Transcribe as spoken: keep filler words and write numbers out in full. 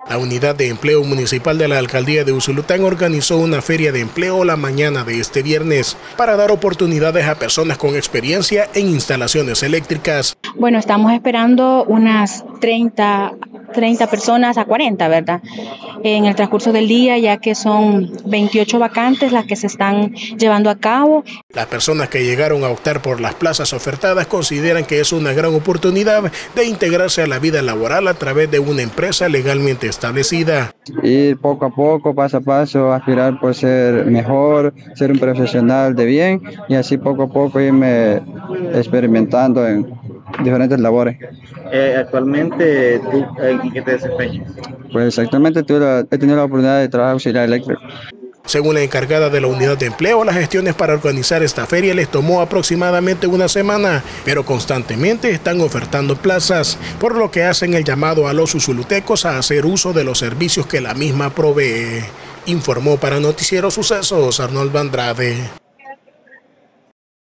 La Unidad de Empleo Municipal de la Alcaldía de Usulután organizó una feria de empleo la mañana de este viernes para dar oportunidades a personas con experiencia en instalaciones eléctricas. Bueno, estamos esperando unas treinta, treinta personas a cuarenta, ¿verdad? En el transcurso del día, ya que son veintiocho vacantes las que se están llevando a cabo. Las personas que llegaron a optar por las plazas ofertadas consideran que es una gran oportunidad de integrarse a la vida laboral a través de una empresa legalmente establecida. Ir poco a poco, paso a paso, aspirar por ser mejor, ser un profesional de bien y así poco a poco irme experimentando en diferentes labores. Eh, actualmente, ¿tú en qué te desempeñas? Pues actualmente tuve la, he tenido la oportunidad de trabajar auxiliar eléctrico. Según la encargada de la unidad de empleo, las gestiones para organizar esta feria les tomó aproximadamente una semana, pero constantemente están ofertando plazas, por lo que hacen el llamado a los usulutecos a hacer uso de los servicios que la misma provee. Informó para Noticiero Sucesos Arnoldo Andrade.